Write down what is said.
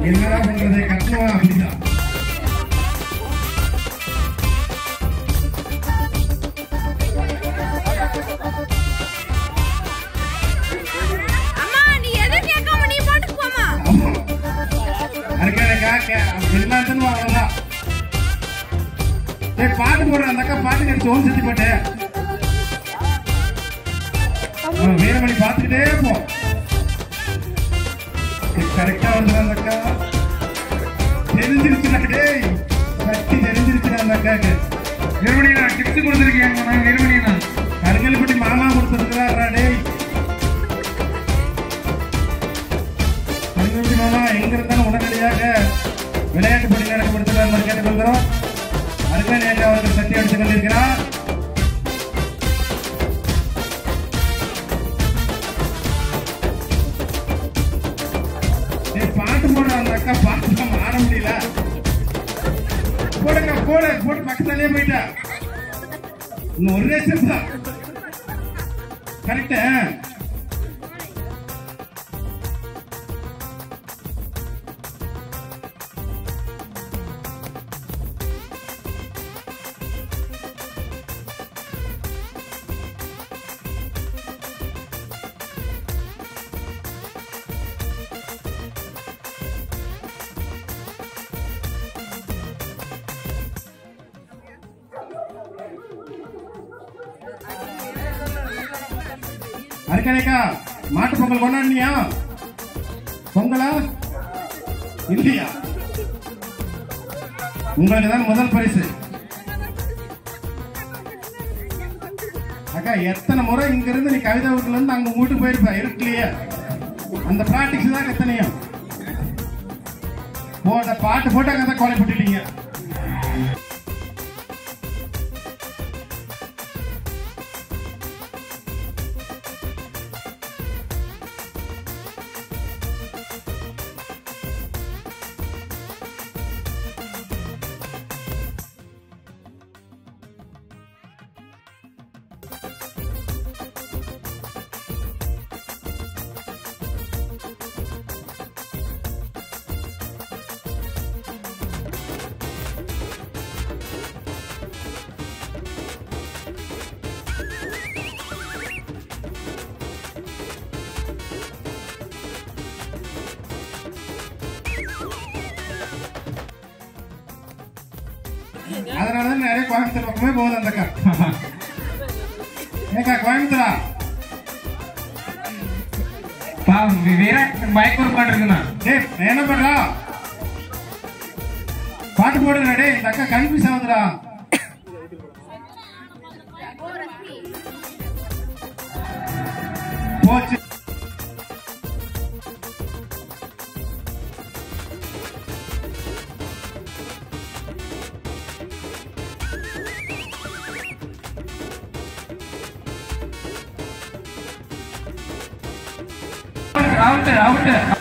என்னடா பண்றது கட்டணமா அப்படிதான். எல்லாத்துக்கும் அவ்வளவுதான். பாட்டு போடுற அந்த அக்கா பாட்டு கடிச்சு ஓன் செஞ்சு போட்டேன். வீரமணி பாத்துக்கிட்டே போ. கரெக்டா வந்து அந்த அக்கா தெரிஞ்சிருச்சுடா. டேய் கட்டி தெரிஞ்சிருச்சுடா அந்த அக்காக்கு. வீரமணி நான் டிப்ஸ் கொடுத்துருக்கேன். வீரமணி நான் கருங்கல்பட்டி மாமா கொடுத்துருக்கிறாரா. டேய் கருங்கல்பட்டி மாமா எங்க இருந்தாலும் உடனடியாக விளையாட்டு போட்டி நடக்கப்படுத்துகிறார் கேட்டுக்கொள்கிறோம். அருகே அவர்கள் சட்டி அடித்துக் கொண்டிருக்கிறார். பாட்டு போடுற அந்த அக்கா பாட்டு ஆட முடியல. போடுங்க போடு போட்டு பக்கத்தாலே போயிட்டா. இன்னும் ஒரு ரேஷன் தான் கரெக்ட். அருக்கா மாட்டு பொங்கல் கொண்டாடினியா? பொங்கலா இல்லையா? உங்களுக்கு தான் முதல் பரிசு. அக்கா எத்தனை முறை இங்க இருந்து நீ கவிதை வீட்டுல இருந்து அங்க வீட்டுக்கு போயிருப்ப இருக்குல்லையே. அந்த பிராக்டிஸ் தான் எத்தனையும் போட்ட பாட்டு போட்டு அங்க தான் கொலை போட்டுட்டீங்க. அதனாலதான் நிறைய கோயம்புத்தூர் பக்கமே போகுது அந்த அக்கா. ஏக்கா கோயம்புத்தூரா பயக்கூர் பாட்டு இருக்குண்ணா. என்ன பண்றா பாட்டு போடுறா. டே இந்த அக்கா கன்ஃபியூஸ் ஆகுதுடா. போச்சு out.